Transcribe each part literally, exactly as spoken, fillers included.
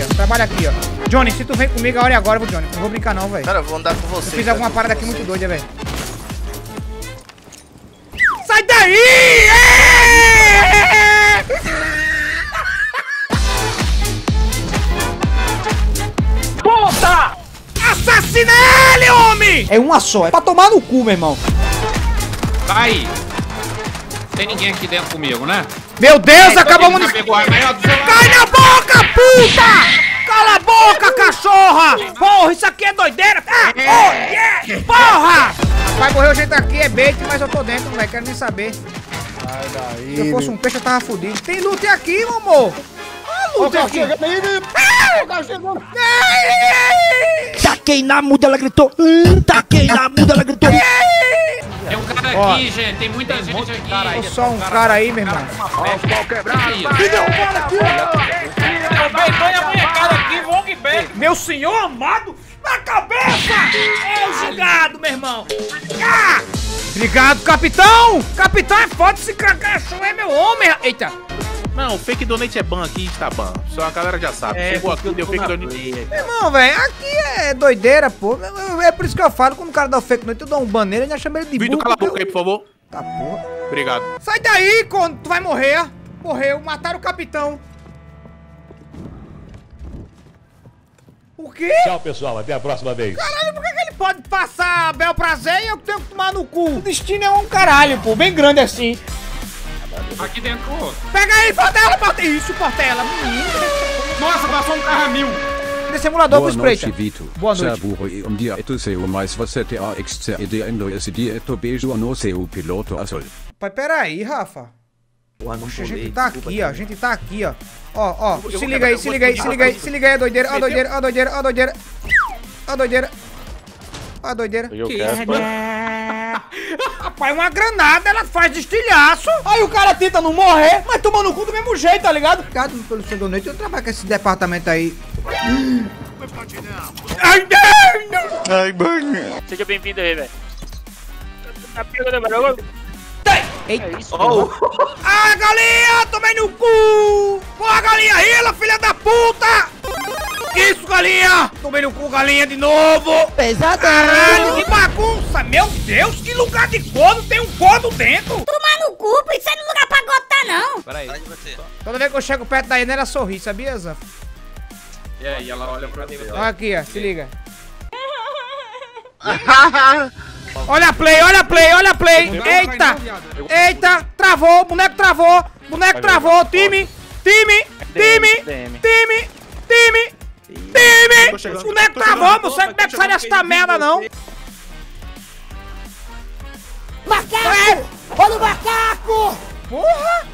ó. Trabalha aqui, ó. Johnny, se tu vem comigo, a hora é agora, vou, Johnny. Não vou brincar não, velho. Cara, eu vou andar com você. Eu fiz alguma parada aqui muito doida, velho. Sai daí! Puta! Assassina ele, homem! É uma só, é pra tomar no cu, meu irmão. Sai! Tem ninguém aqui dentro comigo, né? Meu Deus, É, acabamos de... pegou a arma do seu lado. Cai na boca, puta! Cala a boca, cachorra! Porra, isso aqui é doideira! Ah, oh, yeah! Porra! Vai morrer o jeito aqui, é bait, mas eu tô dentro, velho, quero nem saber. Sai daí. Se eu fosse um peixe, eu tava fudido. Tem loot aqui, meu amor! Ah, loot aqui! Taquei na muda, ela gritou. Taquei na muda, ela gritou. Tem um cara Ó, aqui, gente. Tem muita gente aqui. Olha só um cara aí, meu irmão. Me derrubaram aqui. Põe a molecada aqui, vão que bem. Meu senhor amado, na cabeça! É o gigado, meu irmão! Ah! Obrigado, capitão! Capitão é foda, esse cachorro é meu homem! Eita! Não, o fake donate é ban aqui, está ban. Só a galera já sabe. É, Chegou aqui, deu fake donate. Meu irmão, velho, aqui é doideira, pô. É por isso que eu falo, quando o cara dá o fake noite, eu dou um ban nele, eu já chamo ele de Vídeo, burro. cala a boca aí, por favor. Tá, porra. Obrigado. Sai daí, quando tu vai morrer. Morreu, mataram o capitão. O quê? Tchau, pessoal. Até a próxima vez. Caralho, por que, que ele pode passar bel prazer e eu tenho que tomar no cu? O destino é um caralho, pô, bem grande assim. Aqui dentro. Pega aí, Portela, Portela. Isso, Portela, menino. Nossa, passou um carro a mil. Desse simulador pro Boa espreita. noite, Vitor. Boa noite. Saburo e um dia tu seu mais você te a excedendo esse dia tu beijo no seu piloto azul. Pai, peraí, Rafa. Porra, não Poxa, a pulei, gente tá desculpa, aqui, ó. A gente tá aqui, ó. Ó, ó. Eu Se vou liga aí, quebrar, se eu liga aí, vou se liga aí, quebrar. se liga aí, a doideira, a Meteu. doideira, a doideira, a doideira. A doideira. A doideira. Eu Que quero. isso, Rapaz, uma granada, ela faz estilhaço. Aí o cara tenta não morrer, mas toma no cu do mesmo jeito, tá ligado? Obrigado pelo seu donate, eu trabalho com esse departamento aí. Ai, não! Ai, banho. Seja bem-vindo aí, velho. Tá pegando, mano. Eita. É isso, Oh. Ah, galinha, tomei no cu! Porra, galinha, rila, filha da puta! Isso, galinha! Tomei no cu, galinha, de novo! Pesadão. Caralho, que bagunça! Meu Deus, que lugar de corno! Tem um corno dentro! Tomar no cu, isso aí não é lugar pra gotar, não. Peraí. Toda vez que eu chego perto da Ina, ela sorri, sabia, Zan? E aí, ela olha pra mim. Olha aqui, ó, se liga. Olha a play, olha a play, olha a play! Eita! Eita! Travou, boneco travou! Boneco travou! Time! Time! Time! Time! Time! Time! O boneco travou, você não deve sair desta merda, não! Macaco! Olha o macaco! Porra!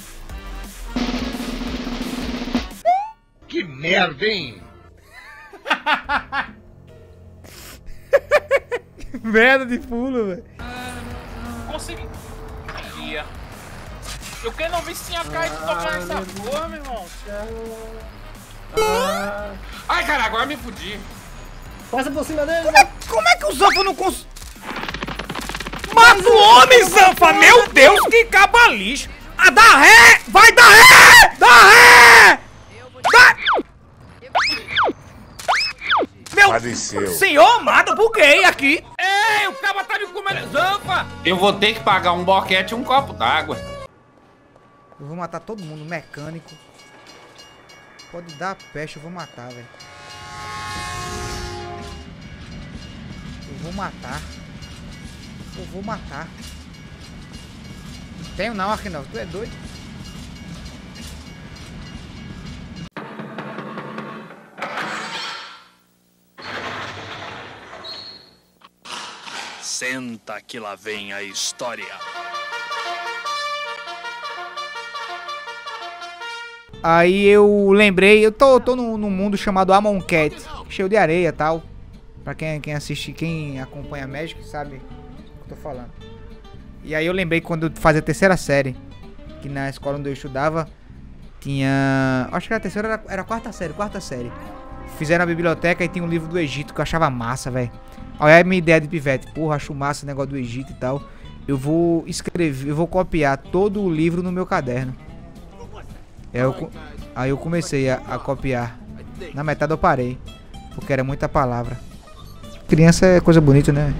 Que merda, hein? Merda de pulo, velho. Consegui. Aqui, ó. Eu quero não ver se tinha caído tocar nessa porra, meu irmão. Ai, cara, agora me fudi. Passa por cima dele. Como é, como é que o Zanfa não cons... Mata o homem, Zanfa! Meu Deus, que caba lixo! Ah, dá ré! Vai dar ré! Dá ré! Dá... Meu Padeceu. senhor amado, buguei aqui! Ei, o caba tá me comendo, Zanfa! Eu vou ter que pagar um boquete e um copo d'água. Eu vou matar todo mundo, mecânico. Pode dar peste, eu vou matar, velho. Eu vou matar. Eu vou matar. Tenho não, Arquinal, tu é doido? Senta que lá vem a história. Aí eu lembrei, eu tô, tô num, num mundo chamado Amon Cat, cheio de areia e tal. Pra quem, quem assiste, quem acompanha Magic sabe o que eu tô falando. E aí eu lembrei quando eu fazia a terceira série, que na escola onde eu estudava tinha... Acho que era a terceira, era, era a quarta série, quarta série. Fizeram a biblioteca e tinha um livro do Egito que eu achava massa, velho. Olha a minha ideia de pivete, porra, acho massa o negócio do Egito e tal. Eu vou escrever, eu vou copiar todo o livro no meu caderno. Aí eu, aí eu comecei a, a copiar Na metade eu parei. Porque era muita palavra. Criança é coisa bonita, né?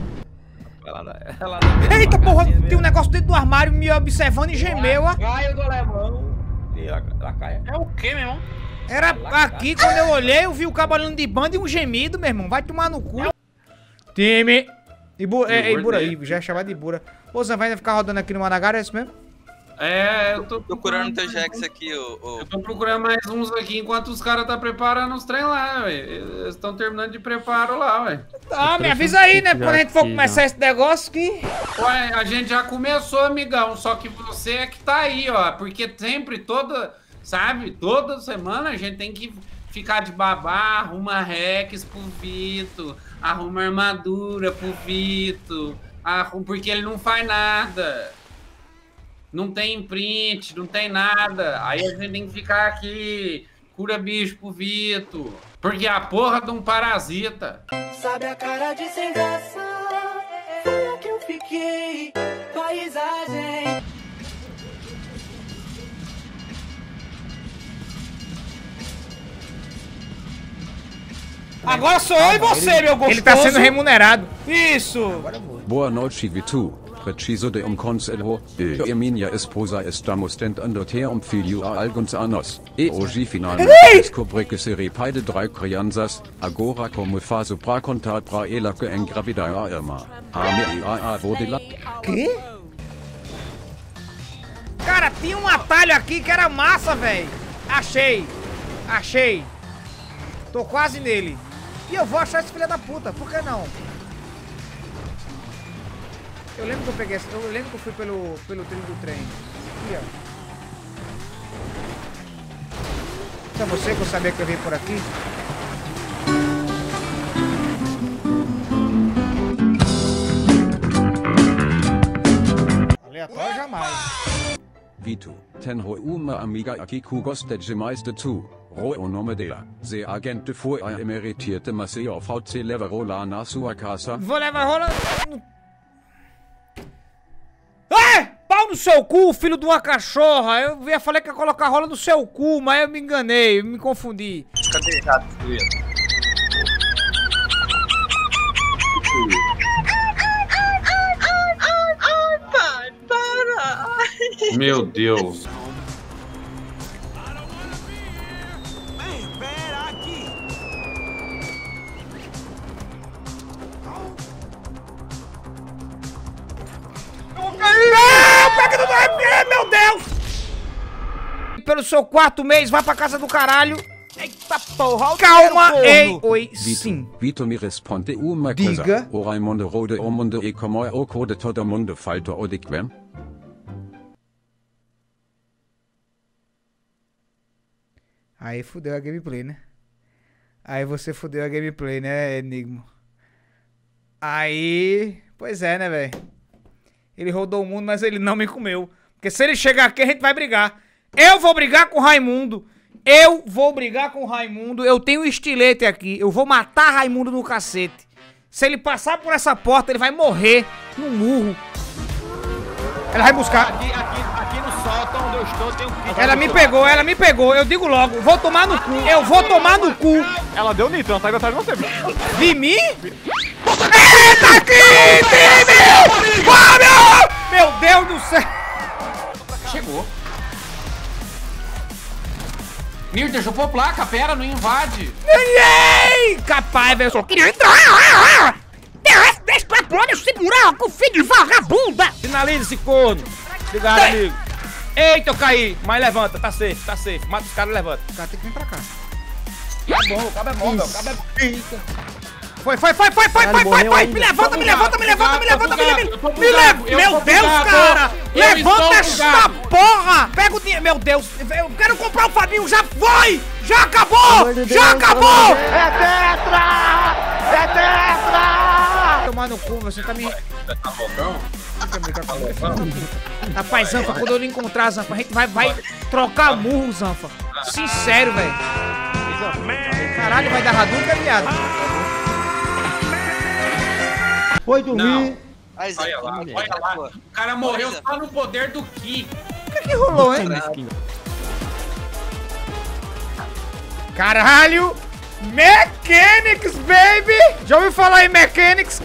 Eita porra, tem um negócio dentro do armário me observando e gemeu, ó. Caio do alemão. É o que, meu irmão? Era aqui, quando eu olhei, eu vi o cabo olhando de banda e um gemido, meu irmão. Vai tomar no cu. Time. Ibura, é, Ibura aí, já é chamado de Ibura. Ô, Zan, vai ficar rodando aqui no Managara, é isso mesmo? É, eu tô procurando teu Jax aqui, ô. ô. Eu tô procurando mais uns aqui enquanto os caras tá preparando os trem lá, velho. Eles estão terminando de preparo lá, velho. Ah, me avisa aí, né? Quando a gente for começar esse negócio que... Ué, a gente já começou, amigão. Só que você é que tá aí, ó. Porque sempre, toda... Sabe? Toda semana a gente tem que ficar de babá, arruma Rex pro Vito, arruma armadura pro Vito, arruma... porque ele não faz nada. Não tem print, não tem nada. Aí a gente tem que ficar aqui, cura bicho pro Vito. Porque a porra de um parasita. Sabe a cara de sem graça? Foi que eu fiquei. Paisagem. Agora sou eu e você, meu gostoso. Ele tá sendo remunerado. Isso. Boa noite, Vitu. Preciso de um conselho. E minha esposa estamos tentando ter um filho há alguns anos. E hoje finalmente descobri que serei pai de três crianças. Agora como faço pra contar pra ela que engravidar a irmã? A minha avó de lá. Que? Cara, tinha um atalho aqui que era massa, velho. Achei. Achei. Tô quase nele. E eu vou achar esse filho da puta. Por que não? Eu lembro que eu peguei, eu lembro que eu fui pelo, pelo trilho do trem. Aqui, ó. Então você que eu sabia que eu vim por aqui. Aleatório jamais. Vitu, tenho uma amiga aqui que gosta demais de tu. Ro o nome dela. Se agente foi a emeritierte Maceo V C levarou lá na sua casa. Vou levar rola... É! Pau no seu cu, filho de uma cachorra! Eu ia falei que ia colocar rola no seu cu, mas eu me enganei, eu me confundi. Cadê errado, filho? Pai, para! Meu Deus. Meu Deus! Pelo seu quarto mês, vai pra casa do caralho. Eita porra, calma, ei, oi, sim. Vitu me responde uma Diga. coisa. O Raimundo rode o mundo e como é o code todo mundo falta o de quem? Aí fudeu a gameplay, né? Aí você fudeu a gameplay, né, Enigma? Aí... Pois é, né, velho? Ele rodou o mundo, mas ele não me comeu. Porque se ele chegar aqui, a gente vai brigar. Eu vou brigar com o Raimundo. Eu vou brigar com o Raimundo. Eu tenho um estilete aqui. Eu vou matar Raimundo no cacete. Se ele passar por essa porta, ele vai morrer no murro. Ela vai buscar. Aqui, aqui, aqui no sótão onde eu estou tem um kit. Ela me pegou, ela me pegou. Eu digo logo, vou tomar no cu. Eu vou tomar no cu. Ela deu nitro, ela tá atrás de você. De mim? Eita aqui, time! Vamos! Meu Deus do céu! Chegou. Mir, deixa eu pôr placa, pera, não invade. Ei! Capaz, velho, eu só queria entrar! Deixa pra plano segurar com o filho de vagabunda! Finaliza esse corno. Obrigado, Ei. amigo. Eita, eu caí. Mas levanta, tá safe, tá safe. Mata os caras e levanta. O cara tem que vir pra cá. Tá bom, o cabo é bom, meu. O cabo é... Eita! Foi, foi, foi, foi, foi, Caralho, foi, foi, morreu foi! ainda. Me levanta, me levanta, me levanta, me levanta, me levanta! Eu tô Me leva! eu Meu tô Deus, bugado. cara! Eu Levanta estou essa bugado. porra! Pega o dinheiro! Meu Deus! Eu quero comprar o Fabinho! Já foi! Já acabou! Já acabou! É tetra! É tetra! Tomar no cu, você tá me... Tá bom, Rapaz, Zanfa, quando eu não encontrar, Zanfa, a gente vai, vai trocar murro, Zanfa. Sincero, velho. Caralho, vai dar Hadouken, viado. Foi dormir. Não. Mas, Olha lá, mulher, olha lá. pô. O cara morreu Coisa. só no poder do Ki. O que que rolou, hein? Caralho! Mechanics, baby! Já ouviu falar em Mechanics?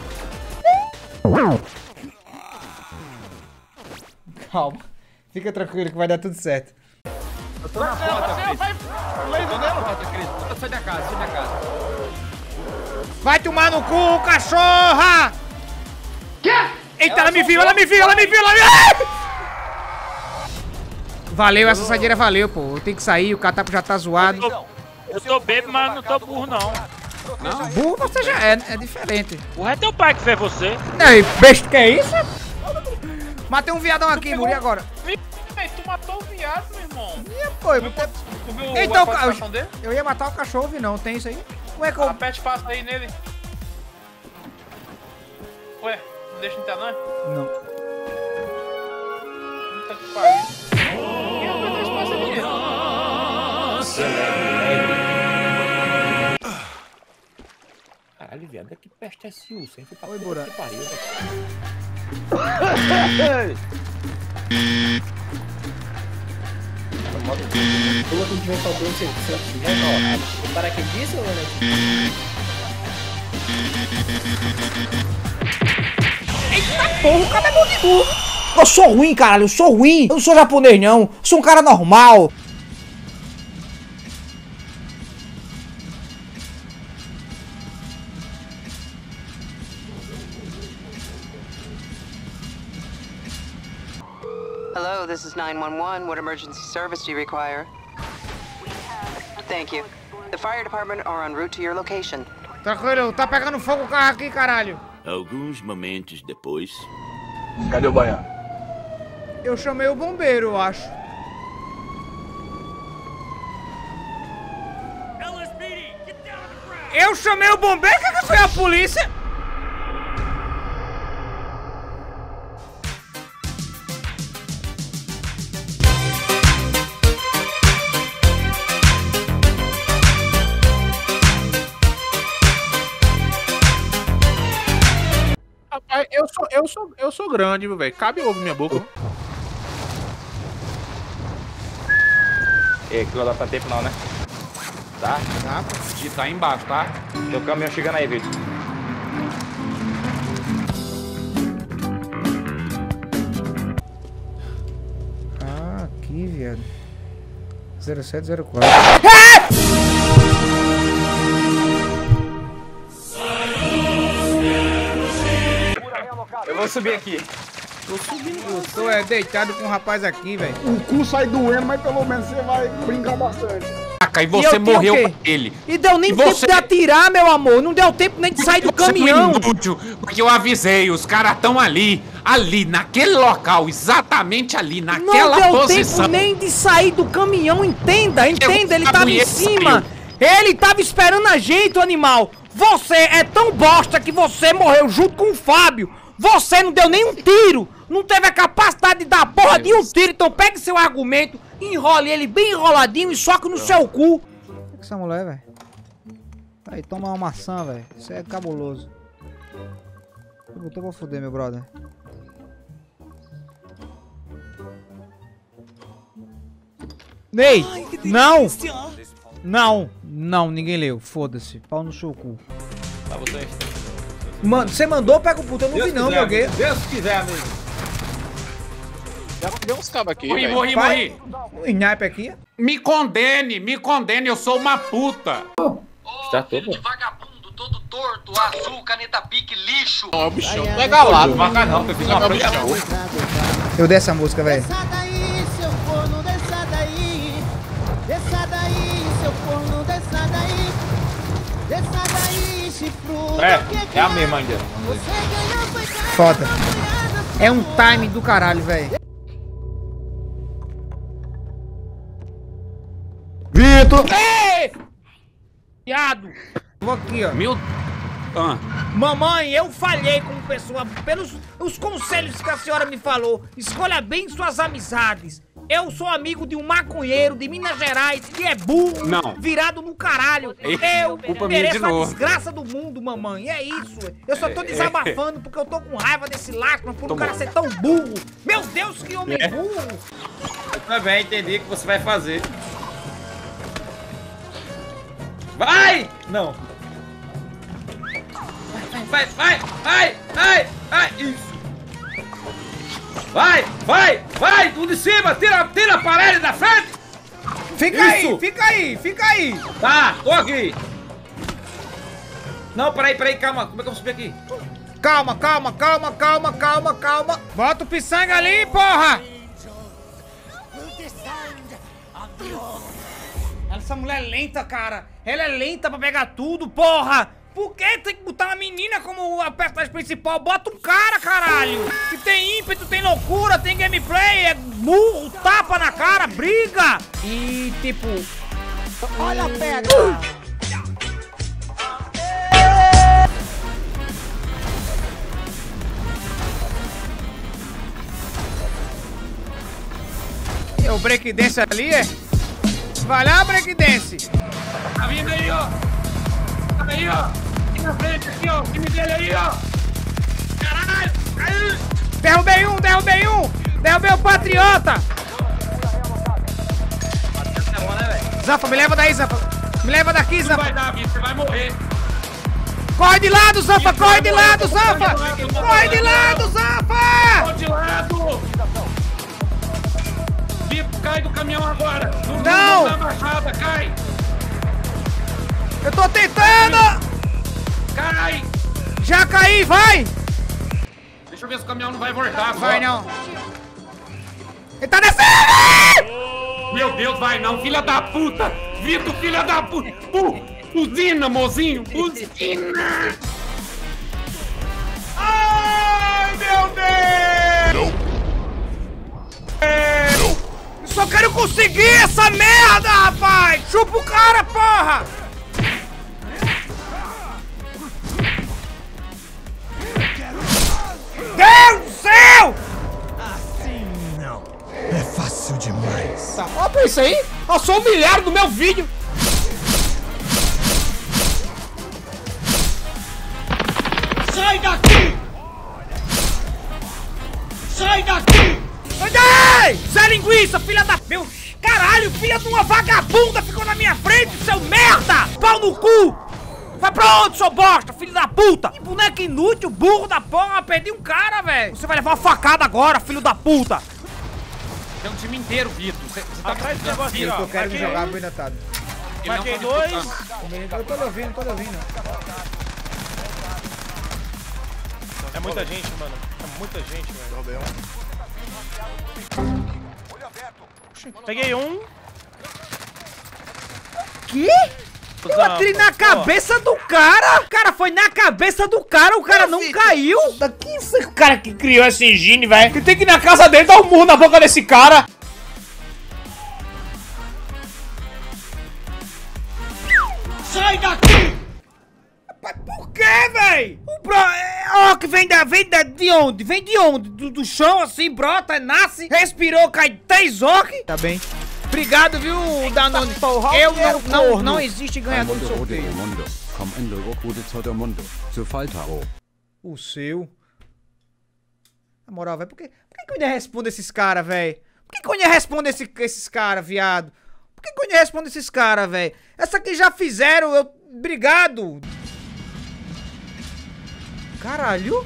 Calma. Fica tranquilo que vai dar tudo certo. Eu tô na porta, Cris. Eu tô na porta, Cris. Sai da casa, sai da casa. Vai tomar no cu, cachorra! Quê? Eita, ela, ela me viu, ela me viu, ela me viu, ela me viu! Valeu, essa saideira valeu, pô. Eu tenho que sair, o catapo já tá zoado. Eu tô, eu tô bebo, mas não tô burro, não. Não, burro você já é, é diferente. O é teu pai que fez você. Ei, besta, que é isso? Matei um viadão aqui, Muri, agora. Tu matou o viado, meu irmão. Ih, pô, eu... Tu viu então, a participação dele? Eu ia matar o cachorro, vi não, tem isso aí? Ué, como? Aperte passa aí nele. Ué, não deixa entrar, não é? Não. Puta que pariu. Quem apertou esse passo aqui? Caralho, viado, que peste é esse U? Sem foi pra Oi, Bura. Que pariu, velho. Pula quando tiver faltando, você vai falar. O paraquedista ou né? Eita porra, o cara é bom de burro. Eu sou ruim, caralho, eu sou ruim. Eu não sou japonês, não. Eu sou um cara normal. Hello, this is nine one one. What emergency service do you require? Thank you. The fire department are en route to your location. Tranquilo, tá pegando fogo o carro aqui, caralho. Alguns momentos depois. Cadê o baiano? Eu chamei o bombeiro, eu acho. Eu chamei o bombeiro? O que, que foi a polícia? Rapaz, eu sou, eu sou, eu sou grande, meu velho. Cabe ovo na minha boca. E aquilo não dá pra tempo não, né? Tá? Tá. E tá aí embaixo, tá? Tem um caminhão chegando aí, Vitor. Ah, aqui, viado. zero sete zero quatro. Eu vou subir aqui. Tô subindo. Eu tô é, deitado com um rapaz aqui, velho. O cu sai doendo, mas pelo menos você vai brincar bastante. E você morreu pra ele. E deu nem E tempo você- de atirar, meu amor. Não deu tempo nem de sair do Você foi caminhão. inútil, porque eu avisei, os caras estão ali, ali, naquele local, exatamente ali, naquela Não deu posição. tempo nem de sair do caminhão, entenda, entenda, ele tava em mulher cima. Ele tava esperando a gente, o animal. Você é tão bosta que você morreu junto com o Fábio. Você não deu nem um tiro. Não teve a capacidade de dar a porra de um tiro. Então pegue seu argumento, enrole ele bem enroladinho e soque no seu cu. O que é essa mulher, velho? Aí, toma uma maçã, velho. Isso é cabuloso. Eu botou pra foder, meu brother. Ney, não! Não, não, ninguém leu. Foda-se. Pau no seu cu. Tá, você. Mano, você mandou, pega o puto. Eu não Deus vi não, quiser, meu gay. Deus quiser, amigo. Já deu uns cabos aqui, Morri, velho. morri, Vai. morri. O Inaipe aqui. Me condene, me condene, eu sou uma puta. Está todo. Vagabundo, todo torto, azul, caneta pique, lixo. Ó, o bichão não é galado. Marca não, eu fiz uma bichão. Eu dei essa música, velho. Desça daí, seu corno, desça daí. Desça daí, seu corno, desça daí. Desça daí, chifrudo. É, é a mesma ainda. Você ganhou, foi Foda. É um time do caralho, velho. Vitor! Ei! Viado! Vou aqui, ó. Meu... Ah. Mamãe, eu falhei como pessoa pelos os conselhos que a senhora me falou. Escolha bem suas amizades. Eu sou amigo de um maconheiro de Minas Gerais que é burro, Não. virado no caralho. Ei, Eu culpa minha mereço de a novo. desgraça do mundo, mamãe. É isso. Eu só tô desabafando porque eu tô com raiva desse lacra por um Toma. cara ser tão burro. Meu Deus, que homem É. burro. Eu também entendi o que você vai fazer. Vai! Não. Vai, vai, vai, vai, vai, isso. Vai, vai, vai, tudo de cima, tira, tira a parede da frente. Fica isso. aí, fica aí, fica aí. Tá, tô aqui. Não, peraí, peraí, calma, como é que eu vou subir aqui? Calma, calma, calma, calma, calma, calma. Bota o piçanga ali, porra. Essa mulher é lenta, cara. Ela é lenta pra pegar tudo, porra. Por que tem que botar uma menina como a personagem principal? Bota um cara, caralho. Que tem ímpeto, tem loucura, tem gameplay, é murro, tapa na cara, briga. E tipo... Olha a pedra. É o breakdance ali, é? Vai lá, breakdance. Tá vindo aí, ó. Tá aí, ó. Aqui na frente, aqui, ó. O time dele aí, ó. Caralho. Aí. Derrubei um, derrubei um. Derrubei o Patriota. Zanfa, me leva daí, Zanfa. Me leva daqui, Zanfa. Vai dar, bicho. Você vai morrer. Corre de lado, Zanfa. Corre de lado, Zanfa. Corre de lado, Zanfa. Corre de lado. Bipo, cai do caminhão agora. No, Não. Na baixada, cai. Eu tô tentando. Cai. Já caí, vai. Deixa eu ver se o caminhão não vai voltar. Vai só. não. Ele tá descendo. Meu Deus, vai não, filha da puta. Vitor, filha da puta. Uh, usina, mozinho. Usina. Ai, meu Deus. Eu só quero conseguir essa merda, rapaz. Chupa o cara, porra. Deus do céu! Assim não. É fácil demais. Tá, ó pra isso aí. Eu sou humilhado do meu vídeo. Sai daqui! Sai daqui! Ai! Zé linguiça, filha da... Meu... Caralho, filha de uma vagabunda ficou na minha frente, seu merda! Pau no cu! Vai pra onde, seu bosta, filho da puta? Que boneco inútil, burro da porra, perdi um cara, velho. Você vai levar uma facada agora, filho da puta. Tem um time inteiro, Vitor. Você tá Atrás do negócio aqui, Eu ó. tô querendo Marquei jogar um. habilitado. Marquei dois. Eu tô lhe ouvindo, tô lhe ouvindo. É muita gente, mano. É muita gente, velho. Peguei um. Que? Eu atirei na cabeça do cara! O cara foi na cabeça do cara, o cara não caiu! Quem foi o cara que criou esse engine, velho? Que tem que ir na casa dele dar um murro na boca desse cara! Sai daqui! Mas por que, véi? O bro... Ó, que vem da... Vem da... De onde? Vem de onde? Do, do chão, assim, brota, nasce, respirou, cai três orcs. Tá bem. Obrigado, viu, Danone? Eu não... Não, não existe ganhador do sorteio. O seu? Na moral, velho, por que... Por que que eu ainda respondo esses caras, velho? Por que que eu ainda respondo esse, esses caras, viado? Por que que eu ainda respondo esses caras, velho? Essa aqui já fizeram, eu... Obrigado. Caralho.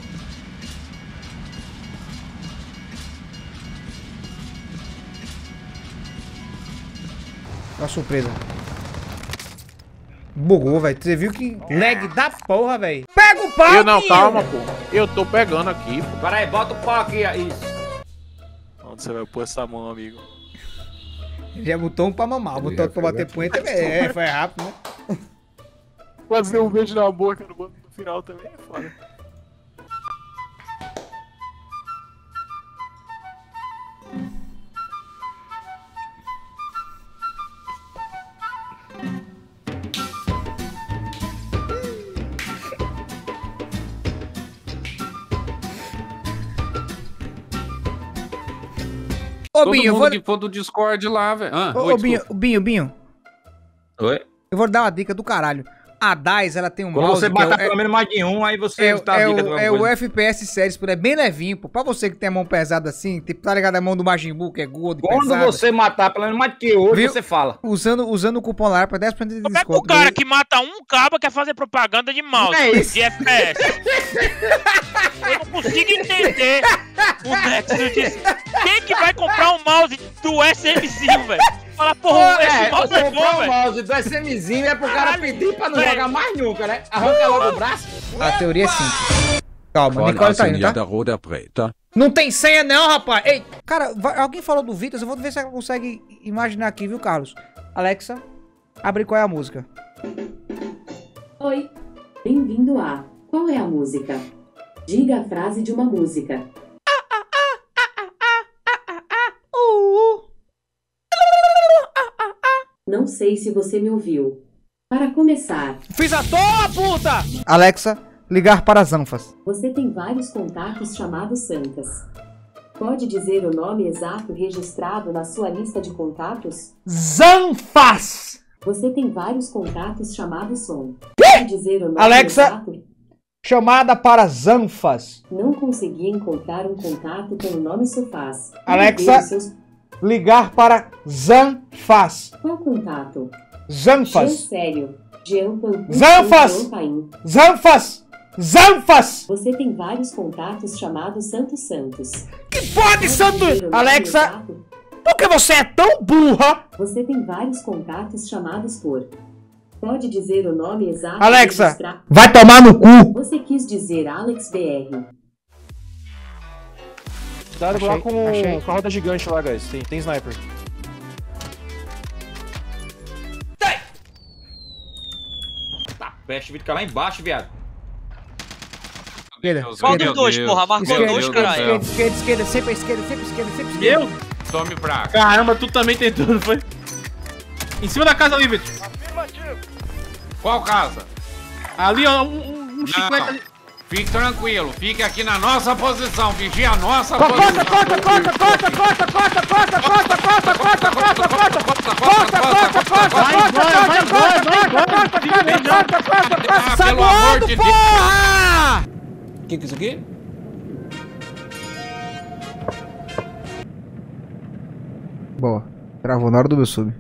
Uma surpresa. Bugou, velho. Você viu que lag da porra, velho. Pega o pau, Eu não, filho. calma, pô. Eu tô pegando aqui, pô. Pera aí, bota o pau aqui, isso. Onde você vai pôr essa mão, amigo? Ele já botou um pra mamar, botou outro pra bater punheta. É, foi rápido, né? Fazer um beijo na boca no no final também é foda. Ô, Todo Binho, eu mundo vou... que for do Discord lá, velho. Ah, Ô, oi, ô, Binho, Binho, Binho. Oi? Eu vou dar uma dica do caralho. A D A I S, ela tem um Quando mouse... você que matar é- pelo menos mais de um, aí você É, está é, a dica o, de alguma é o coisa. F P S Series, pô, é bem levinho, pô. Pra você que tem a mão pesada assim, tipo, tá ligado? A mão do Majin Buu, que é gordo, Quando pesada. você matar pelo menos mais que oito, Viu? você fala. Usando, usando o cupom lá pra dez por cento de Como é que o desconto. cara que mata um cabo quer fazer propaganda de mouse? É isso. De F P S? Eu não consigo entender o Nexus disso. Quem que vai comprar um mouse do SMzinho, velho? Fala, porra, esse É, mouse você é comprou bom, o velho. mouse do SMzinho é pro cara Caralho, pedir pra não velho. jogar mais nunca, né? Arranca logo o braço. A teoria é simples. Calma, Qual Nicole a tá indo, senha tá? da Roda Preta? Não tem senha não, rapaz. Ei, cara, vai- alguém falou do Vitas, eu vou ver se ela consegue imaginar aqui, viu, Carlos? Alexa, abre qual é a música. Oi, bem-vindo a Qual é a música? Diga a frase de uma música. Não sei se você me ouviu. Para começar, Fiz a toa, puta! Alexa, ligar para as Anfas. você tem vários contatos chamados santas. Pode dizer o nome exato registrado na sua lista de contatos? Zanfas! Você tem vários contatos chamados som. Pode dizer o nome Alexa, exato? chamada para Zanfas. Não consegui encontrar um contato com o nome Sofás. Alexa, Ver os seus- ligar para Zanfas. Qual contato? Zanfas. Jean Sério. Jean Pampu. Zanfas! Jean Paim. Zanfas! Zanfas! Você tem vários contatos chamados Santos Santos. Que pode, Santo... dizer o nome Alexa, exato? por que você é tão burra? Você tem vários contatos chamados por. Pode dizer o nome exato? Alexa, registrar- vai tomar no cu. Você quis dizer Alex B R. Cuidado lá Achei, com, achei. com a roda gigante lá, guys. Tem, tem sniper. Tá, peste, vai ficar lá embaixo, viado. Esquerda, Qual esquerda. dos dois, porra? Marcou Esquerda, dois, esquerda, caralho. esquerda, esquerda, esquerda, sempre à esquerda, sempre à esquerda, sempre à esquerda. Eu? Tome pra cá. Caramba, tu também tentou, não foi? Em cima da casa ali, Vitor. Qual casa? Ali, ó, um, um, um chiclete ali. Fique tranquilo, fique aqui na nossa posição, vigia a nossa Corta, posição. corta, corta, corta, corta, corta, corta, corta, corta, corta, corta, corta, corta, corta, corta, corta, Vai embora, vai embora, vai embora. Fica melhor. Ah, Sai pelo amor voando, de Deus. porra! O que que é isso aqui? Boa, travou na hora do meu sub.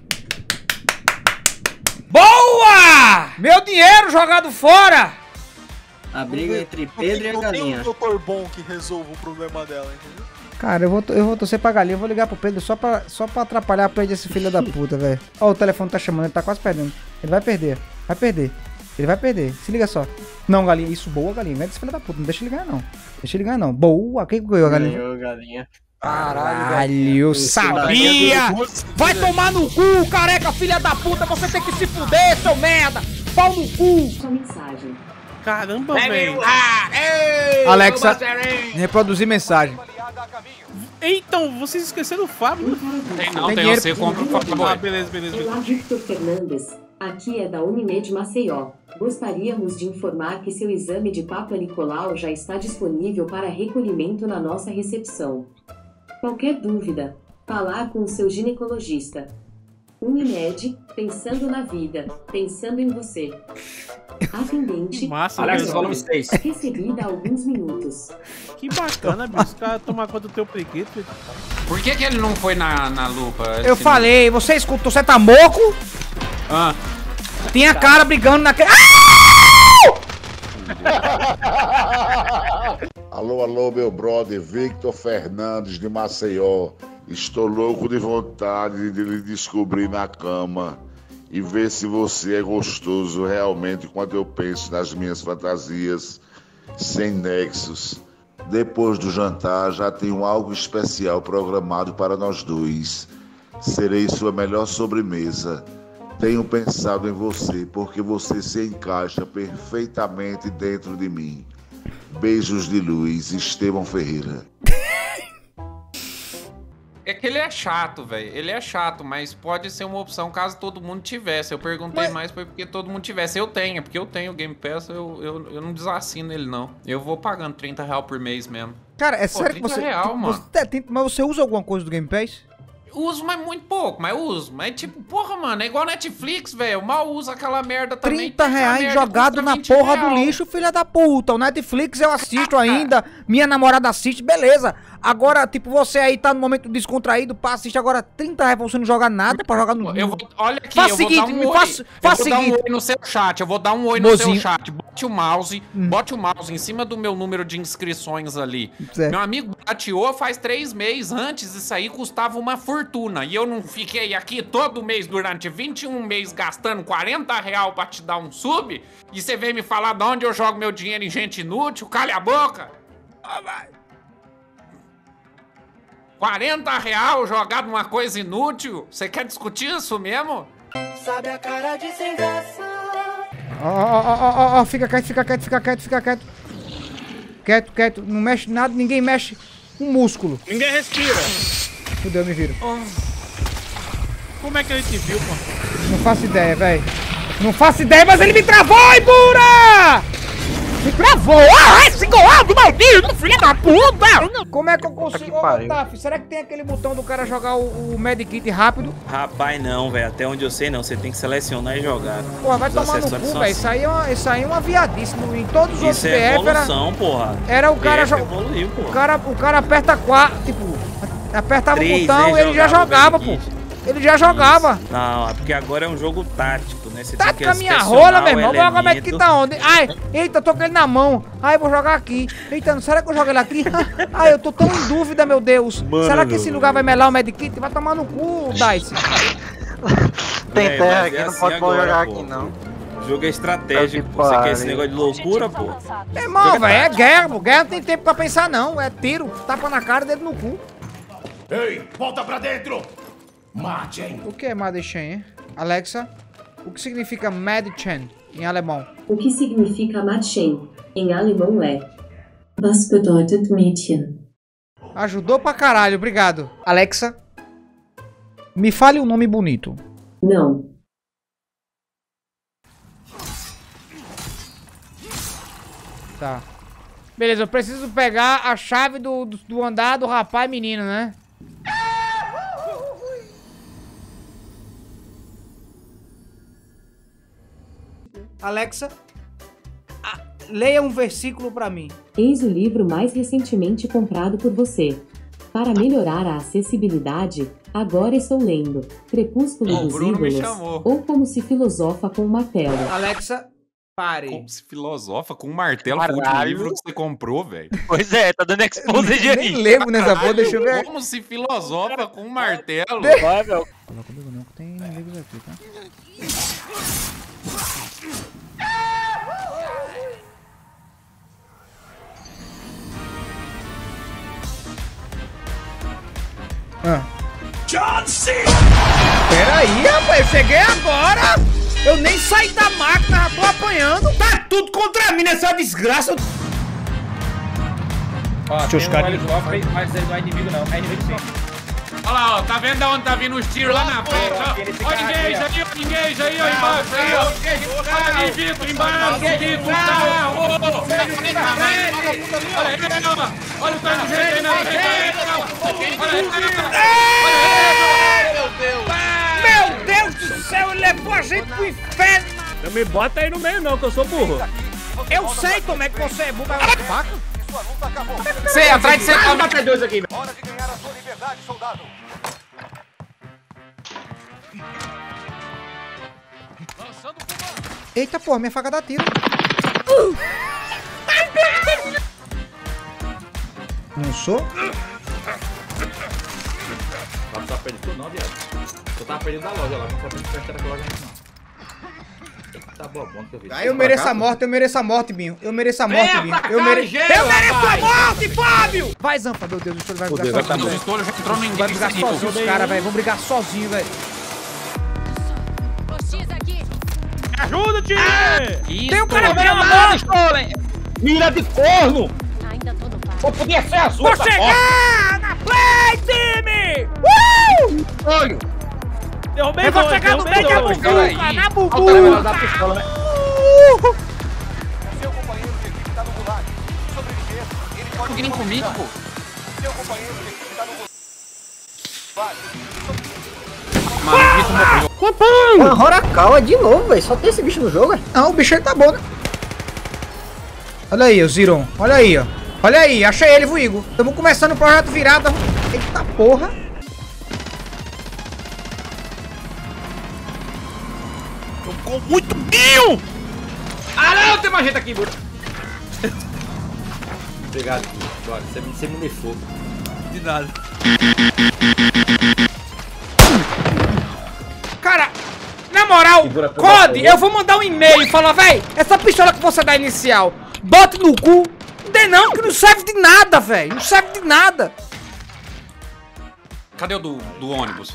Boa! Meu dinheiro jogado fora! A briga entre Pedro e a galinha. Não tem um doutor bom que resolva o problema dela, entendeu? Cara, eu vou, eu vou torcer pra galinha, eu vou ligar pro Pedro só pra, só pra atrapalhar a play desse filho da puta, velho. Ó, o telefone tá chamando, ele tá quase perdendo. Ele vai perder, vai perder. Ele vai perder, se liga só. Não, galinha, isso, boa, galinha. Não é desse filho da puta, não deixa ele ganhar, não. Deixa ele ganhar, não. Boa, quem ganhou a galinha? Ganhou, galinha. Caralho, eu sabia! Vai tomar no cu, careca, filha da puta! Você tem que se fuder, seu merda! Pau no cu! Sua mensagem. Caramba, velho. Alexa, reproduzir mensagem. Então, vocês esqueceram o Fábio? Tem não, Tem tem, dinheiro você pro- compra o Ah, Fábio. beleza, beleza, beleza. Olá, Victor Fernandes. Aqui é da Unimed Maceió. Gostaríamos de informar que seu exame de Papa Nicolau já está disponível para recolhimento na nossa recepção. Qualquer dúvida, falar com o seu ginecologista. Unimed, pensando na vida, pensando em você. Atendente, Massa, Alexa, velho. volume seis. recebida há alguns minutos. Que bacana, bicho. Os caras tomam conta do teu preguiço. velho. Por que que ele não foi na, na lupa? Eu Esse- falei, você escutou, você tá moco? Ah, Tinha cara brigando naquele. Alô, alô, meu brother Victor Fernandes de Maceió. Estou louco de vontade de lhe descobrir na cama e ver se você é gostoso realmente quando eu penso nas minhas fantasias sem nexos. Depois do jantar, já tenho algo especial programado para nós dois. Serei sua melhor sobremesa. Tenho pensado em você porque você se encaixa perfeitamente dentro de mim. Beijos de luz, Estevão Ferreira. é que ele é chato, velho. Ele é chato, mas pode ser uma opção caso todo mundo tivesse. Eu perguntei Mas- mais foi porque todo mundo tivesse. Eu tenho, porque eu tenho o Game Pass, eu, eu, eu não desassino ele, não. Eu vou pagando trinta reais por mês mesmo. Cara, é Pô, sério que trinta você. real, você mano. é, tem- mas você usa alguma coisa do Game Pass? Uso, mas muito pouco, mas uso. Mas tipo, porra, mano, é igual Netflix, velho. Eu mal uso aquela merda também. trinta reais jogado na porra real. do lixo, filha da puta. O Netflix eu assisto ainda, minha namorada assiste, beleza. Agora, tipo, você aí tá no momento descontraído, pá, assiste agora trinta reais pra você não jogar nada, pra jogar no... Eu vou, olha aqui, faz eu seguinte, vou dar um me oi. faz, faz eu vou seguinte. dar um oi no seu chat, eu vou dar um oi Mozinho. no seu chat. Bote o mouse, hum. bote o mouse em cima do meu número de inscrições ali. Certo. Meu amigo bateou faz três meses, antes isso aí custava uma fortuna. E eu não fiquei aqui todo mês, durante vinte e um meses, gastando quarenta reais pra te dar um sub. E você vem me falar de onde eu jogo meu dinheiro em gente inútil? Calha a boca! Oh, vai. quarenta reais jogado numa coisa inútil? Você quer discutir isso mesmo? Sabe a cara de sem graça. Ó, ó, ó, ó, fica quieto, fica quieto, fica quieto, fica quieto. Quieto, quieto, não mexe nada, ninguém mexe um músculo. Ninguém respira. Fudeu, me viro. Oh. Como é que ele te viu, pô? Não faço ideia, velho. Não faço ideia, mas ele me travou, Ibura! Me travou! Ah, esse golado maldito, filho da puta! Como é que eu consigo... Ô, Taf, será que tem aquele botão do cara jogar o, o Medkit rápido? Rapaz, não, velho. Até onde eu sei, não. Você tem que selecionar e jogar. Porra, vai tomar no cu, velho. Isso aí é uma, isso aí é uma viadice. Em todos os outros P F era... Isso é evolução, porra. Era o cara... P F evoluiu, porra. O cara, o cara aperta quatro, tipo... Apertava o botão e ele já jogava, pô. Ele já jogava. Isso. Não, é porque agora é um jogo tático, né? Você tático tem que a minha rola, meu irmão. Vou jogar o Medkit tá onde? Ai, eita, tô com ele na mão. Ai, vou jogar aqui. Eita, será que eu jogo ele aqui? Ai, eu tô tão em dúvida, meu Deus. Mano, será que esse lugar vai melar o Medkit? Vai tomar no cu, Dice. Tem é, terra aqui, é não assim pode agora, jogar pô. aqui, não. O jogo é estratégico, pô. Você quer esse negócio de loucura, pô? Meu irmão, velho, é guerra, pô. Guerra não tem tempo pra pensar, não. É tiro, tapa na cara, dedo no cu. Ei, volta pra dentro! Madchen. O que é Madchen? Alexa, o que significa Madchen em alemão? O que significa Madchen em alemão é Was bedeutet Mädchen? Ajudou pra caralho, obrigado. Alexa, me fale um nome bonito. Não. Tá. Beleza, eu preciso pegar a chave do, do, do andar do rapaz menino, né? Alexa, a, leia um versículo pra mim. Eis o livro mais recentemente comprado por você. Para melhorar a acessibilidade, agora estou lendo Crepúsculo oh, dos Bruno Ídolos, ou Como se filosofa com um martelo. Alexa, pare. Como se filosofa com um martelo? Foi o último livro que você comprou, velho. Pois é, tá dando exposed aí. Nem lembro nessa porra, deixa eu ver. Como se filosofa com um martelo? Vai, velho. Fala comigo não, que tem inimigos aqui, tá? Ah. John C. Peraí, rapaz, eu cheguei agora. Eu nem saí da máquina, já tô apanhando. Tá tudo contra mim nessa desgraça. Ó, tem um helicóptero, mas não é inimigo não, é inimigo sim. Olha lá, ó, tá vendo de onde tá vindo os tiros lá na frente, ó. Ó, engage aí, ó, engage aí, ó, embaixo aí, ó. Olha ali, Vitor, embaixo, Vitor, carro. Olha aí, ó. Olha o tanto de gente aí na frente. Olha aí, meu Deus. Meu Deus do céu, ele levou a gente pro inferno. Não me bota aí no meio não, que eu sou burro. Eu sei como é que você é burro, mas é faca. Você, atrás de você, tá matando dois aqui, velho. Hora de ganhar a sua liberdade, soldado. Eita porra, minha faca dá tiro. Não sou? Não tá perdendo tudo não, viado. Eu tava perdendo da loja lá, não sabia que era aquela loja não. Tá bom, bom que eu vi. Ah, eu mereço a morte, eu mereço a morte, Binho. Eu mereço a morte, Binho. Eu mereço. Eu mereço a morte, Fábio! Vai, Zampa, meu Deus, o estouro vai brigar sozinho. O estouro já entrou no inglês. Vai brigar sozinho os caras, velho. Vão brigar sozinho, velho. Ajuda, time! Tem um cara pela morte! Mira de corno! Ainda tô no bar. Só podia ser azul. Vou chegar na play, time! Uh! Olha! Derrubei eu vou dois, chegar no derrubei meio da dois. bubuca, na bubuca! Seu companheiro de equipe tá no gulag. Sobreviver, ele pode... Alguém comigo, pô? Seu companheiro de equipe tá no gulag. Mano, o Vitor morreu. Mano, Horakawa de novo, velho. Só tem esse bicho no jogo, velho. Não, o bicho ele tá bom, né? Olha aí, o Ziron. Olha aí, ó. Olha aí, achei ele, Vuigo. Estamos começando o projeto virada. Eita porra. Ficou muito mil! Ah, não, tem mais gente aqui, Buda. Obrigado, bora. Você, você me levou. De nada. Cara, na moral, C O D, eu vou mandar um e-mail e falar, véi, essa pistola que você dá inicial, bote no cu. Não dê não, que não serve de nada, velho. Não serve de nada. Cadê o do, do ônibus?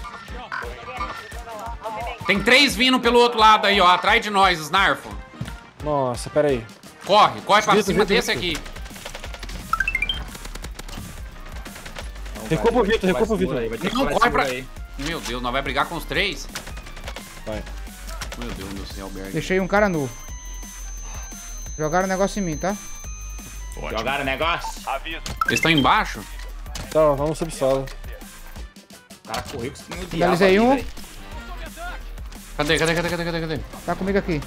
Tem três vindo pelo outro lado aí, ó, atrás de nós, Snarfo. Nossa, pera aí. Corre, corre pra Vitor, cima Vitor, desse Vitor. aqui. Recua pro Vitor, recua pro Vitor. Não, corre pra... Meu Deus, nós vai brigar com os três? Vai. Meu Deus do céu, Berg. Deixei um cara nu. Jogaram o negócio em mim, tá? Jogaram o negócio? Eles estão embaixo? Tá, vamos subsolo. O cara correu com o Finalizei um. Cadê, cadê, cadê, cadê, cadê, cadê? Tá comigo aqui.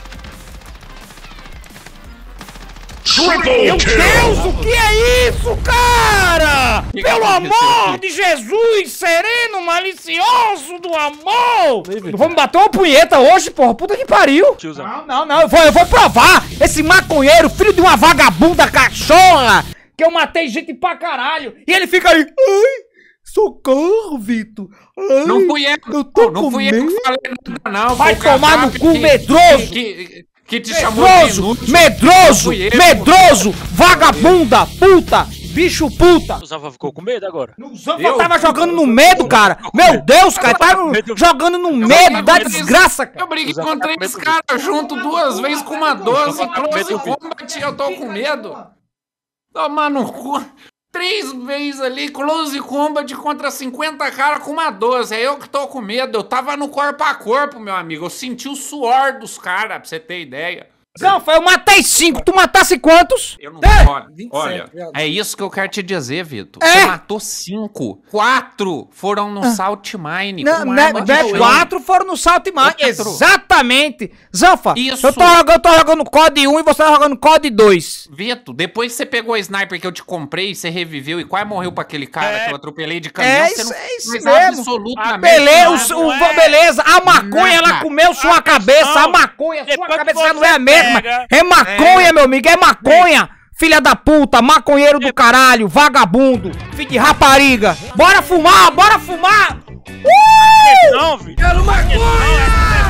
Meu Deus, o que é isso, cara? Que que Pelo aconteceu amor aqui? de Jesus, sereno, malicioso do amor! Não vou me bater uma punheta hoje, porra. Puta que pariu. Não, não, não. Eu vou, eu vou provar. Esse maconheiro, filho de uma vagabunda cachorra, que eu matei gente pra caralho. E ele fica aí. Ai, socorro, Vitor. Ai, Não fui eu, eu tô não fui eu que falei nada, não. Vai Foi o tomar no Kazap cu, que- medroso. Que, que te chamou de Medroso, inútil. medroso, Não fui eu. medroso, vagabunda, puta, bicho puta. O Zafa ficou com medo agora? Eu tava jogando no medo, cara. Meu Deus, cara, tava jogando no medo da desgraça, cara. Eu briguei com três caras junto duas vezes com uma doze, close combat, eu tô com medo. Toma no cu. Três vezes ali, close combat contra cinquenta caras com uma doze. É eu que tô com medo. Eu tava no corpo a corpo, meu amigo. Eu senti o suor dos caras, pra você ter ideia. Não, foi eu matei cinco, tu matasse quantos? Eu não É. olha, olha, é isso que eu quero te dizer, Vitor. É. Você matou cinco. Quatro foram no Salt Mine. Não, com né, arma de né, fogo. quatro foram no Salt Mine. Quatro. Exatamente. Zanfa, Isso. eu tô jogando, eu tô jogando C O D um e você tá jogando C O D dois. Vitor, depois que você pegou a sniper que eu te comprei, você reviveu e quase morreu pra aquele cara que eu atropelei de caminhão. É você isso, não é isso fez mesmo. absolutamente Beleza, nada. o, o- beleza, a maconha Nada. ela comeu sua cabeça, a maconha, sua Depois que cabeça já não é você a mesma. pega- É maconha, meu amigo, é maconha. Filha da puta, maconheiro do caralho, vagabundo, filho de rapariga. Bora fumar, bora fumar. Uh! Não, filho. Quero maconha!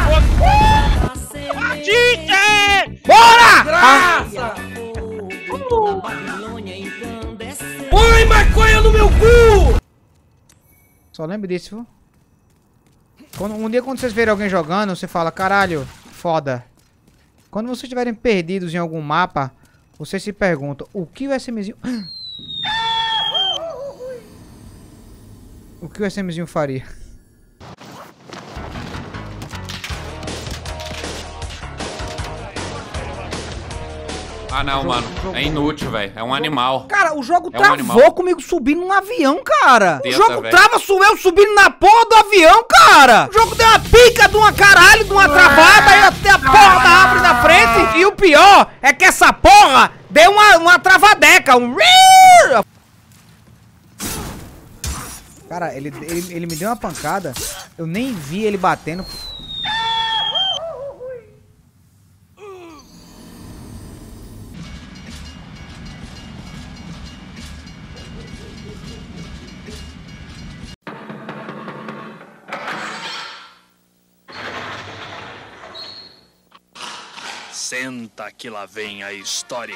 Partite! Bora! Graça! Põe maconha no meu cu! Só lembre disso, viu? Quando, um dia quando vocês verem alguém jogando, você fala, caralho, foda. Quando vocês estiverem perdidos em algum mapa, vocês se perguntam, o que o SMzinho... O que o SMzinho faria? Ah, não, mano. É inútil, velho. É um animal. Cara, o jogo É um travou animal. comigo subindo num avião, cara. Teta, o jogo velho. trava, sou eu subindo na porra do avião, cara. O jogo deu uma pica de uma caralho, de uma travada, aí até a porra da árvore na frente. E o pior é que essa porra deu uma, uma travadeca, um... Cara, ele, ele, ele me deu uma pancada, eu nem vi ele batendo. Senta que lá vem a história.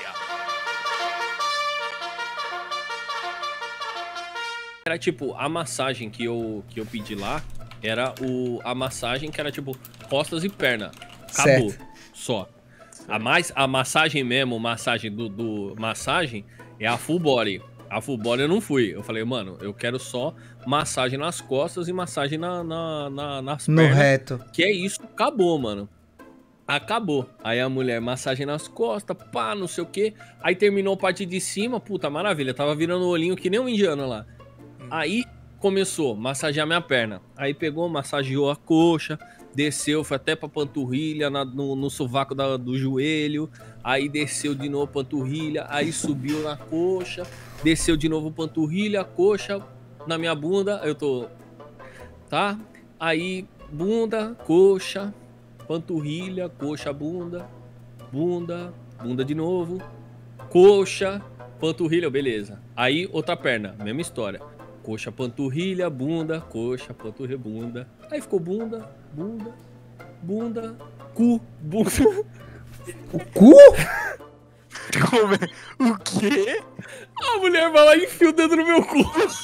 Era tipo, a massagem que eu, que eu pedi lá era o, a massagem que era tipo costas e perna. Acabou. Certo. Só. A, mais, a massagem mesmo, massagem do, do massagem é a full body. A full body eu não fui. Eu falei, mano, eu quero só massagem nas costas e massagem na, na, na, nas No pernas. reto. Que é isso, acabou, mano. Acabou. Aí a mulher, massagem nas costas, pá, não sei o que. Aí terminou a parte de cima, puta, maravilha. Tava virando o olhinho que nem um indiano lá. Aí começou a massagear minha perna. Aí pegou, massageou a coxa, desceu, foi até pra panturrilha, na, no, no sovaco da, do joelho. Aí desceu de novo panturrilha, aí subiu na coxa, desceu de novo panturrilha, coxa na minha bunda. Eu tô... Tá? Aí bunda, coxa, panturrilha, coxa, bunda, bunda, bunda de novo, coxa, panturrilha, beleza. Aí outra perna, mesma história. Coxa, panturrilha, bunda, coxa, panturrilha, bunda. Aí ficou bunda, bunda, bunda, cu, bunda. O cu? Como é? O quê? A mulher vai lá e enfia o dedo no meu cu.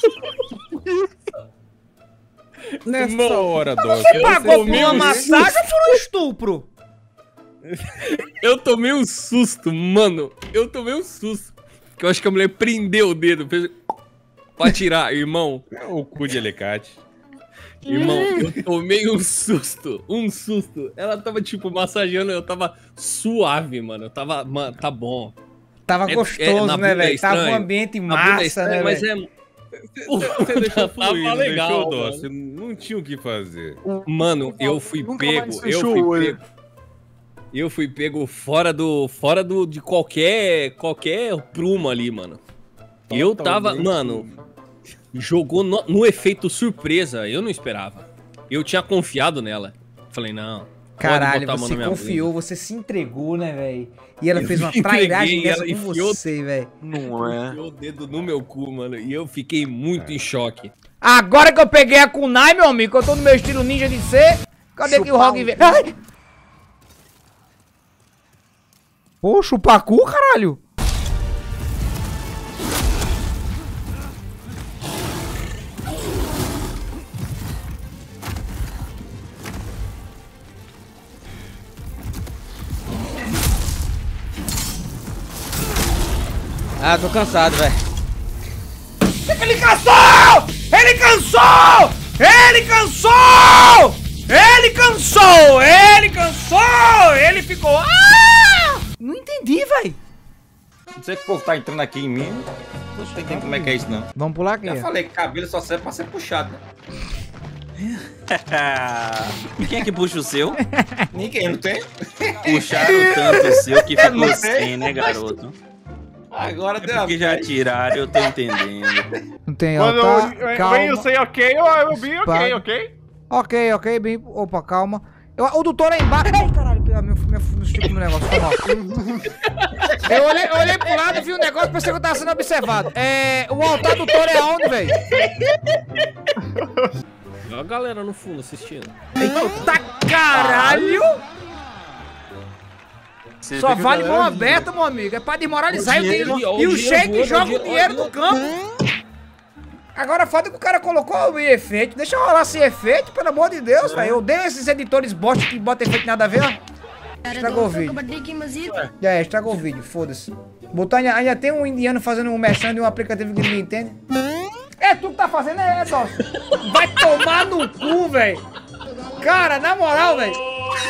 Nessa Irmão, hora, Doc. Você pagou por tomei uma um massagem susto. ou por um estupro? Eu tomei um susto, mano. Eu tomei um susto. Que eu acho que a mulher prendeu o dedo. Fez... Pra tirar, irmão. O cu de alicate. Irmão, eu tomei um susto. Um susto. Ela tava, tipo, massageando. Eu tava suave, mano. Eu tava, mano, tá bom. Tava É- gostoso, é, na né, bunda é velho? Tava um estranho. ambiente Na bunda é massa, estranho, né, mas velho? é... Você deixou Tava fluir, não legal, deixou, Dó. mano. Você não tinha o que fazer. Mano, eu fui Nunca mais pego, eu fechou fui o olho. pego. Eu fui pego fora do, fora do, de qualquer, qualquer prumo ali, mano. Eu tava, Totalmente. mano, jogou no, no efeito surpresa, eu não esperava. Eu tinha confiado nela. Falei, não. pode Caralho, botar a mão você na minha confiou, você se entregou, né, velho? E ela Eu fez uma me trairagem entreguei, dessa ela com enfiou- você, velho. Não é. Enfiou o dedo no meu cu, mano, e eu fiquei muito em choque. Agora que eu peguei a kunai, meu amigo, que eu tô no meu estilo ninja de ser, cadê que o Rogue veio? Ai! Pô, chupar cu, caralho? Ah, tô cansado, velho. Ele cansou! Ele cansou! Ele cansou! Ele cansou! Ele cansou! Ele ficou... Ah! Não entendi, velho. Não sei que o povo tá entrando aqui em mim. Não sei nem como é que é isso, não. Vamos pular aqui. Já ó. falei que cabelo só serve pra ser puxado, né? Quem é que puxa o seu? Ninguém, não tem? Puxaram tanto o seu que ficou Não tem. sem, né, garoto? Agora É deu porque já tiraram, eu tô entendendo. Não tem, Quando ó, tá? eu, Calma. vem o sei ok, eu, eu vi ok, Para. ok? Ok, ok, bem... Opa, calma. Eu, o doutor é embaixo... Ai, caralho, meu, meu, meu, meu, meu negócio, foi mal. Eu olhei, eu olhei pro lado, vi o negócio, pensei que eu tava sendo observado. É... O altar do doutor é aonde, velho? Olha a galera no fundo assistindo. Eita caralho! Você Só vê que a vale galera mão viu. aberta, meu amigo. É pra desmoralizar O e o, dinheiro- e o o dinheiro Sheik voa, joga o o dinheiro no campo. Agora foda que o cara colocou o efeito. Deixa eu rolar sem efeito, pelo amor de Deus, velho. Eu odeio esses editores bosta que botam efeito nada a ver, ó. Estragou o vídeo. É, estragou o vídeo, foda-se. Botar ainda, ainda tem um indiano fazendo um merchan de um aplicativo que ninguém entende. É tu que tá fazendo, é, Dócio? Vai tomar no cu, velho. Cara, na moral, velho.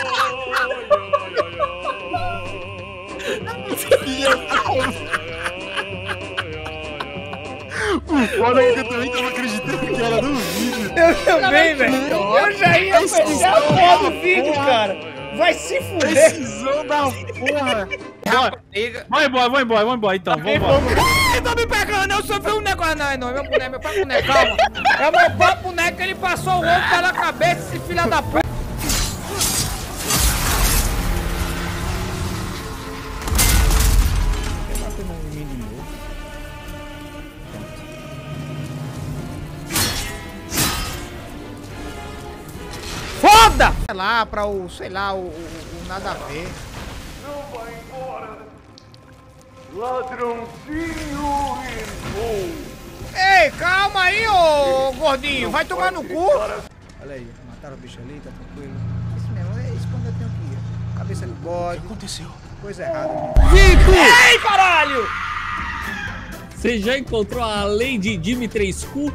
O foda é que eu também tava acreditando que era do vídeo. Eu também, velho. Eu já ia fechar a porra do vídeo, cara. Vai se fuder. Precisão da porra. Vai embora, vai embora, vai embora então, vamos embora. Ele tá me pegando, eu sofri um negócio. Não, não, é meu boneco, meu próprio boneco, calma. É o meu próprio boneco, ele passou o ovo pela cabeça, esse filho da puta. Foda! Sei lá, pra o, sei lá, o, o, o nada a ver. Não vai embora. Ladrãozinho entrou. Ei, calma aí, ô gordinho, vai tomar no cu. Olha aí, mataram o bicho ali, tá tranquilo. Isso mesmo, é isso quando eu tenho que ir. Cabeça de bode. O que aconteceu? Coisa errada. Vico! Ei, caralho! Você já encontrou a Lady Dimitrescu?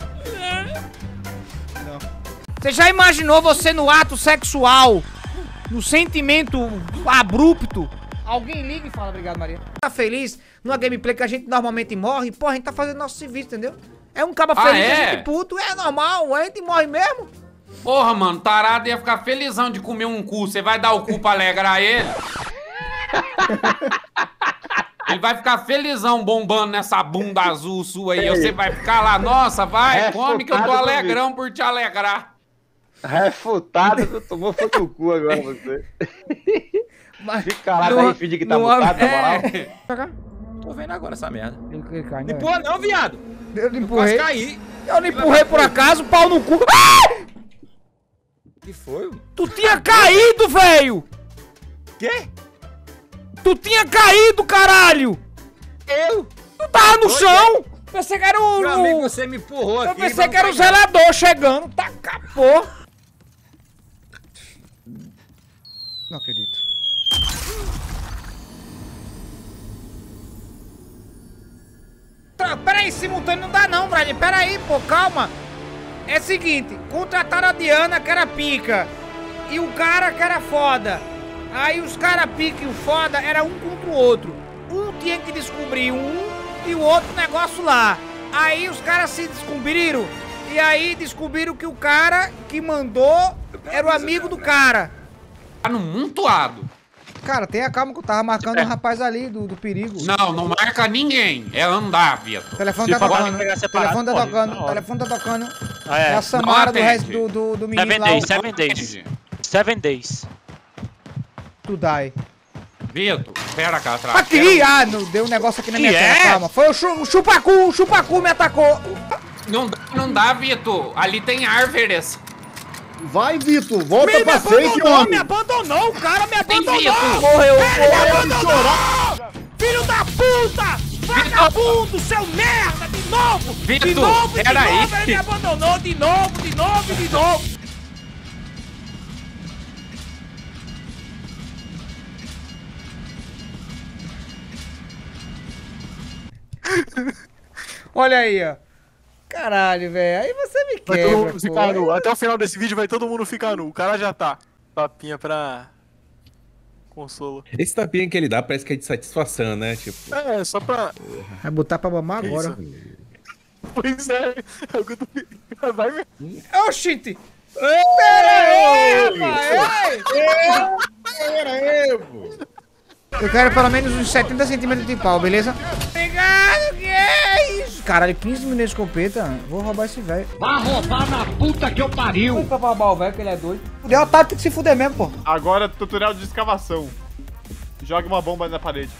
Você já imaginou você no ato sexual, no sentimento abrupto? Alguém liga e fala, obrigado, Maria. Tá feliz numa gameplay que a gente normalmente morre? Porra, a gente tá fazendo nosso serviço, entendeu? É É um caba Ah, feliz, é? a gente puto, é normal, a gente morre mesmo. Porra, mano, tarado ia ficar felizão de comer um cu. Você vai dar o cu pra alegrar ele? Ele vai ficar felizão bombando nessa bunda azul sua aí. Você vai ficar lá, nossa, vai, É, come que eu tô focado no alegrão por te alegrar. Refutado, tu tomou foi no cu agora você. Fica calado no- aí, finge que tá no- mutado, tá é. moral? Tô vendo agora essa merda. Ele cai, Não né? empurra não, viado. Eu não Eu quase empurrei. caí. Eu não empurrei por acaso, pau no cu. Ah! Que foi? Tu tinha caído, velho! Quê? Tu tinha caído, caralho! Eu? Tu tava no Oi, chão! Pensei que era o... Meu amigo, você me empurrou Eu aqui. pensei mas que era o não foi zelador chegando. Tá, capô. Não acredito. Tá, peraí, simultâneo não dá não, Brian. Peraí, pô, calma. É o seguinte, contrataram a Diana, que era pica, e o cara que era foda. Aí os cara pica e o foda era um contra o outro. Um tinha que descobrir um e o outro negócio lá. Aí os caras se descobriram. E aí descobriram que o cara que mandou era o amigo do cara. Tá no montoado. Cara, tenha calma que eu tava marcando um rapaz ali do, do perigo. Não, não marca ninguém. É andar, Vitor. O telefone tá tocando. O telefone tá tocando. O telefone tá tocando. Ah, é. É a Samara do, Não resto atende. do, do, do menino Seven lá. days, o- seven days. Seven days. Tu dai. Vitor, pera cá atrás. Aqui! Ah, não, deu um negócio aqui na minha Que perna, é? calma. Foi o, chu, o chupacu, o chupacu me atacou. Não, dá- não dá, Vitor. Ali tem árvores. Vai, Vitor, volta Me, me pra frente, abandonou, me homem. abandonou, o cara me abandonou. Vitor. Morreu, Ele me morreu de abandonou! chorar. Filho da puta! Vagabundo, seu merda, de novo! de Vitor, novo, de pera aí. novo, ele me abandonou, de novo, de novo, de novo! Olha aí, ó. Caralho, velho. Aí você me Vai quebra, todo mundo pô. ficar nu. Até o final desse vídeo vai todo mundo ficar nu. O cara já tá. Tapinha pra... consolo. Esse tapinha que ele dá parece que é de satisfação, né? Tipo. É, só pra... Vai botar pra mamar agora. Pois é. É o que eu tô... Vai mesmo. Oxente! Pera aí, rapaz! Pera aí, pô. Eu quero pelo menos uns setenta centímetros de pau, beleza? Obrigado, que é isso? Caralho, quinze minutos de escopeta. Vou roubar esse velho. Vai roubar na puta que eu pariu! Foi pra roubar o velho, que ele é doido. O otário tem que se fuder mesmo, pô. Agora, tutorial de escavação. Joga uma bomba na parede.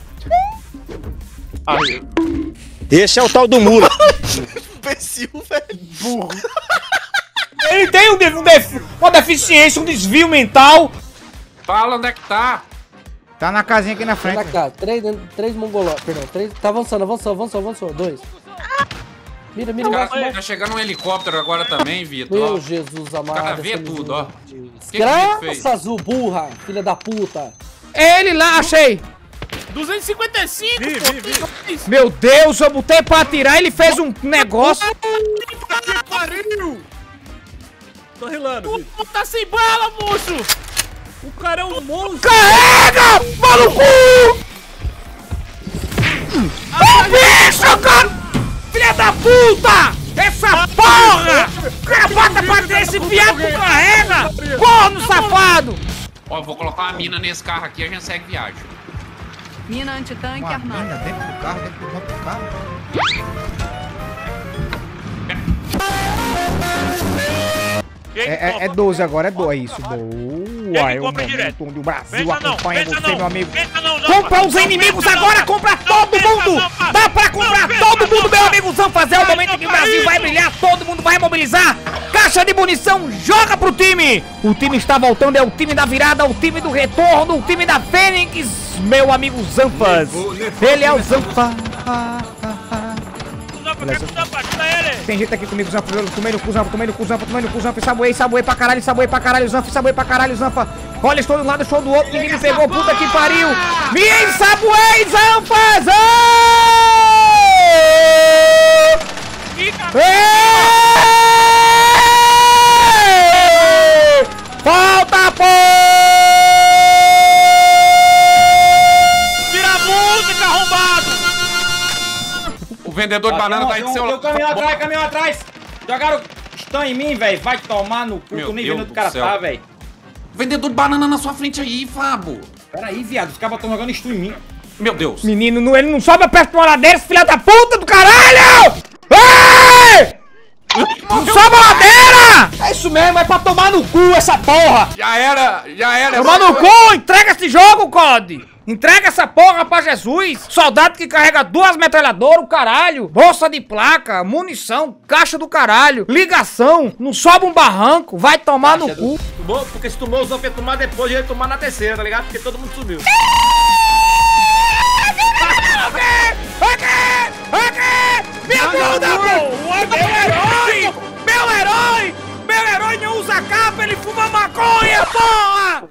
Aí. Esse é o tal do mula. Imbecil, velho. Burro. Ele tem um def um def uma deficiência, um desvio mental. Fala onde é que tá. Tá na casinha aqui na frente. Tá cá, três, três mongoló, perdão, três, tá avançando, avançou, avançou, avançou, dois. Mira, mira, Cara, embaixo, tá embaixo. chegando um helicóptero agora também, Vitor. ó. Meu Jesus amado. Cara, vê essa tudo, ó. misericórdia. Que que ele fez? Graça, azul, burra, filha da puta. É ele lá, achei. duzentos e cinquenta e cinco, Vi, pô. vi, vi. Meu Deus, eu botei pra atirar, ele fez um negócio. Que pariu! Tô rilando, Vitor. Pô, tá sem bala, moço. O cara é um monstro. Carrega, maluco! Ah, bicho, cara! Filha da puta! Essa porra! O cara bota pra ter esse viado que carrega! Corno safado! Ó, eu vou colocar uma mina nesse carro aqui e a gente segue viagem. Mina antitanque Uma armada. mina dentro do carro, dentro do próprio carro. Quem É, é, é compra? doze agora, é doze. É isso, boa. Quem É o compra direto? momento onde o Brasil Pensa não, acompanha pensa você, não, meu amigo. pensa não, Zampa. Compra os Não inimigos pensa agora, não. compra Não todo pensa mundo! não, Zampa. Dá pra comprar Não pensa todo mundo, não, meu Zampa. amigo Zampa! É o Não momento pensa em que o Brasil isso. vai brilhar, todo mundo vai mobilizar! Caixa de munição, joga pro time! O time está voltando, é o time da virada, o time do retorno, o time da Fênix, meu amigo Zampas! Ele é o Zampa! Zampa, quer que o Zampa ajuda ele? Tem gente aqui comigo, Zampa, tomei no cu, Zampa, tomei no cu, Zampa, tomei no cu, Zampa, saboei, saboei pra caralho, saboei pra caralho, Zampa, saboei pra caralho, Zampa. Olha, estou de um lado, estou do outro, ninguém me pegou, puta que pariu. Me ensaboei, Zampa, Zampa! Falta pouco! Tira a música, arrombado! O vendedor de banana tá aí do seu lado. lado. Caminhão atrás, caminhão atrás. Jogaram estão em mim, velho. Vai tomar no cu. Meu Tô nem Deus vendo onde do o cara céu. tá, velho. Vendedor de banana na sua frente aí, Fabo. Pera aí, viado. Os caras estão jogando estu em mim. Meu Deus. Menino, não- ele não sobe perto de uma ladeira, esse filho da puta do caralho! Ei! Não sobe a ladeira! É isso mesmo, é pra tomar no cu essa porra! Já era, já era. Tomar no cu, entrega esse jogo, C O D! Entrega essa porra pra Jesus! Soldado que carrega duas metralhadoras, o caralho! Bolsa de placa, munição, caixa do caralho, ligação, não sobe um barranco, vai tomar no cu! Tomou, porque se tomou, os outros tomar depois, ia tomar na terceira, tá ligado? Porque todo mundo subiu. Me ajuda, pô! Meu herói! Meu herói! Meu herói não usa capa, ele fuma maconha, porra!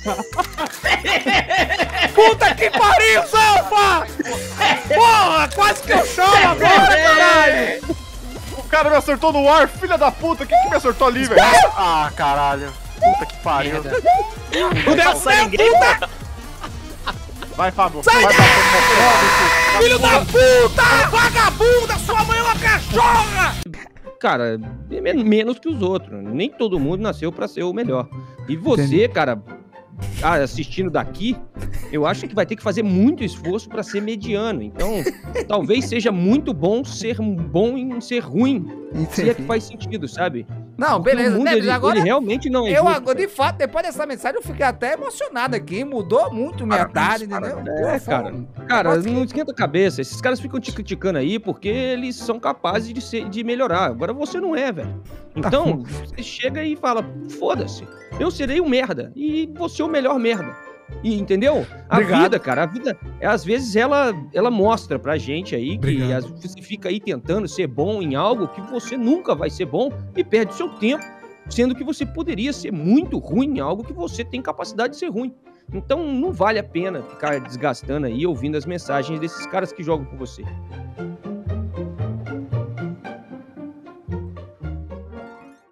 Puta que pariu, Salva! Porra, quase que eu choro agora, caralho! O cara me acertou no ar, filha da puta. Quem que me acertou ali, velho? Ah, caralho. Puta que pariu. Não deu certo, puta! Vai, Fábio. Sai Vai, daí! Filho da puta! Vagabunda! Sua mãe é uma cachorra! Cara, é men- menos que os outros. Nem todo mundo nasceu pra ser o melhor. E você, Entendi. cara, ah, assistindo daqui, eu acho que vai ter que fazer muito esforço pra ser mediano. Então, talvez seja muito bom ser bom em ser ruim. Se é que faz sentido, sabe? Não, Porque beleza, o mundo, Neves, ele, agora ele realmente não é eu justo, agora, de fato, depois dessa mensagem, eu fiquei até emocionado aqui. Mudou muito minha tarde, entendeu? É, cara. Cara, não esquenta a cabeça. Esses caras ficam te criticando aí porque eles são capazes de, ser, de melhorar. Agora você não é, velho. Então, você chega e fala, foda-se, eu serei um merda. E você é o melhor merda. E, entendeu? A Obrigado. vida, cara, a vida, às vezes, ela, ela mostra pra gente aí que Obrigado. às- você fica aí tentando ser bom em algo que você nunca vai ser bom e perde o seu tempo, sendo que você poderia ser muito ruim em algo que você tem capacidade de ser ruim. Então, não vale a pena ficar desgastando aí ouvindo as mensagens desses caras que jogam com você.